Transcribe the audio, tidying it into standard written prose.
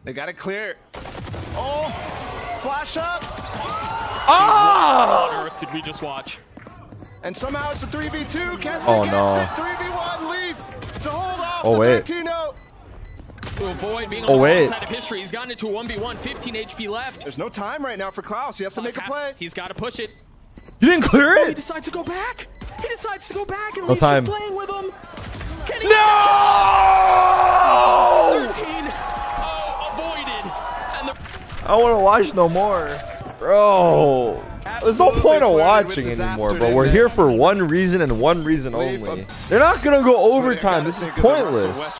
They got it clear. Oh, flash up. Oh! What on earth did we just watch? And somehow it's a 3v2. Kessie Oh, gets no. it. 3v1 Leaf to hold off Oh, the wait. 13-0. To avoid being Oh, on the wait. wrong side of history, he's gotten into a 1v1, 15 HP left. There's no time right now for Klaus. He has to make a play. He's got to push it. You didn't clear Oh, he it? decides to go back. He decides to go back, and No Leaf's time. just playing with him. Can he No! 13. Oh, avoided. And the I don't want to watch no more. Bro. There's no point of Absolutely watching flirted with anymore, disaster, bro. We're didn't here they? for one reason and one reason Leaf, only. They're not going to go overtime. This is Think of the Russell pointless. Westbrook